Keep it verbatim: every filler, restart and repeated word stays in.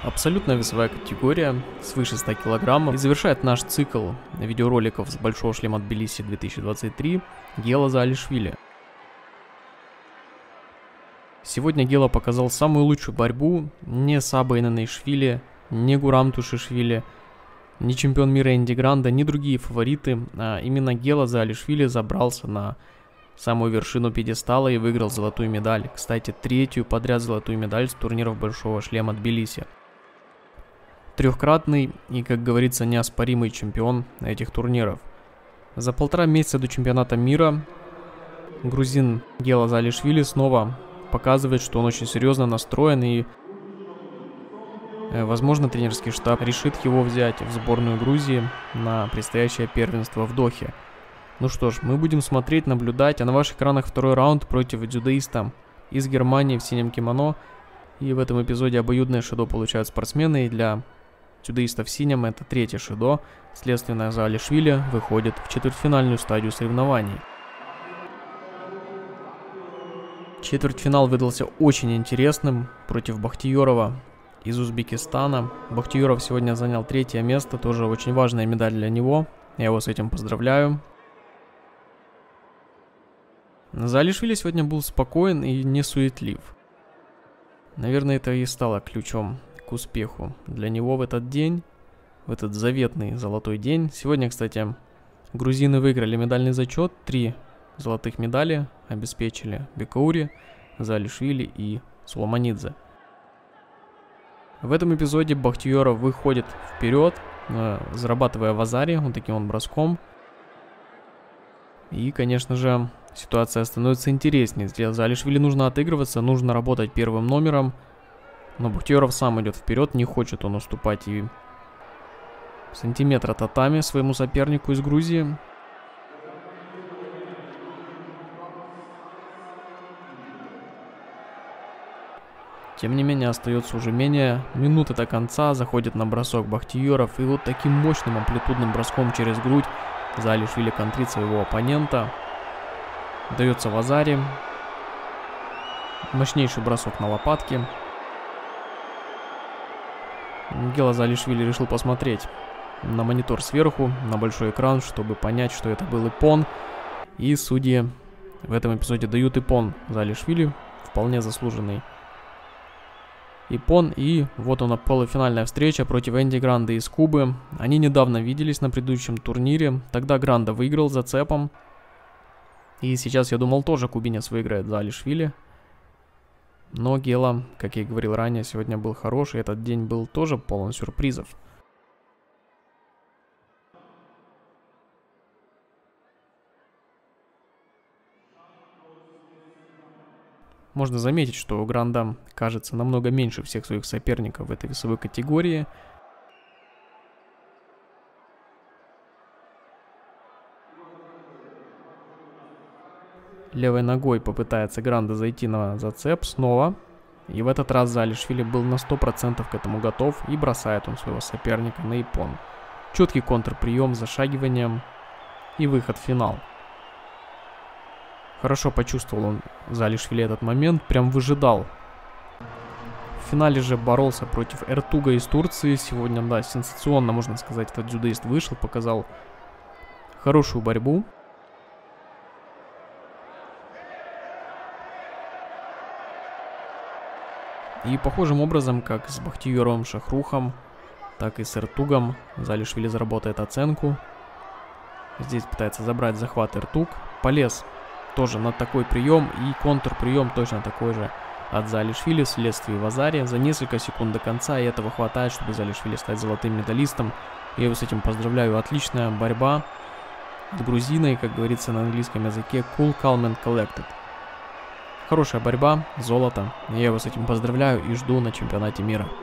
Абсолютно весовая категория свыше ста килограммов. И завершает наш цикл видеороликов с Большого шлема Тбилиси две тысячи двадцать три Гела Заалишвили. Сегодня Гела показал самую лучшую борьбу. Не Саба Инанишвили, не Гурам Тушишвили, ни чемпион мира Энди Гранда, ни другие фавориты. А именно Гела Заалишвили забрался на самую вершину пьедестала и выиграл золотую медаль. Кстати, третью подряд золотую медаль с турниров Большого шлема Тбилиси. Трехкратный и, как говорится, неоспоримый чемпион этих турниров. За полтора месяца до чемпионата мира грузин Гела Заалишвили снова показывает, что он очень серьезно настроен, и, возможно, тренерский штаб решит его взять в сборную Грузии на предстоящее первенство в Дохе. Ну что ж, мы будем смотреть, наблюдать, а на ваших экранах второй раунд против дзюдоиста из Германии в синем кимоно. И в этом эпизоде обоюдное шидо получают спортсмены, и для дзюдоиста в синем это третье шидо. Следственно, Заалишвили выходит в четвертьфинальную стадию соревнований. Четвертьфинал выдался очень интересным против Бахтиерова из Узбекистана. Бахтиеров сегодня занял третье место, тоже очень важная медаль для него. Я его с этим поздравляю. Заалишвили сегодня был спокоен и не суетлив. Наверное, это и стало ключом к успеху для него в этот день, в этот заветный золотой день. Сегодня, кстати, грузины выиграли медальный зачет. Три золотых медали обеспечили Бекаури, Заалишвили и Соломонидзе. В этом эпизоде Бахтиеров выходит вперед, зарабатывая вазари, вот таким вот броском. И, конечно же, ситуация становится интереснее. Для Заалишвили нужно отыгрываться, нужно работать первым номером. Но Бахтиеров сам идет вперед, не хочет он уступать и сантиметра татами своему сопернику из Грузии. Тем не менее, остается уже менее минуты до конца, заходит на бросок Бахтиеров, и вот таким мощным амплитудным броском через грудь Заалишвили контрит своего оппонента. Дается вазари. Мощнейший бросок на лопатки. Гела Заалишвили решил посмотреть на монитор сверху, на большой экран, чтобы понять, что это был иппон. И судьи в этом эпизоде дают иппон Заалишвили, вполне заслуженный иппон. И вот она, полуфинальная встреча против Энди Гранда из Кубы. Они недавно виделись на предыдущем турнире. Тогда Гранда выиграл зацепом. И сейчас, я думал, тоже кубинец выиграет Заалишвили. Но Гела, как я и говорил ранее, сегодня был хороший. Этот день был тоже полон сюрпризов. Можно заметить, что у Гранда кажется намного меньше всех своих соперников в этой весовой категории. Левой ногой попытается Гранда зайти на зацеп снова. И в этот раз Заалишвили был на сто процентов к этому готов. И бросает он своего соперника на иппон. Четкий контрприем с зашагиванием. И выход в финал. Хорошо почувствовал он, Заалишвили, этот момент, прям выжидал. В финале же боролся против Эртуга из Турции. Сегодня, да, сенсационно, можно сказать, этот дзюдоист вышел, показал хорошую борьбу. И похожим образом, как с Бахтиеровым Шахрухом, так и с Эртугом, Заалишвили заработает оценку. Здесь пытается забрать захват Эртуг. Полез тоже на такой прием, и контрприем точно такой же от Заалишвили вследствие вазари за несколько секунд до конца, и этого хватает, чтобы Заалишвили стать золотым медалистом. Я его с этим поздравляю. Отличная борьба с грузиной, как говорится на английском языке, cool, calm and collected. Хорошая борьба, золото. Я его с этим поздравляю и жду на чемпионате мира.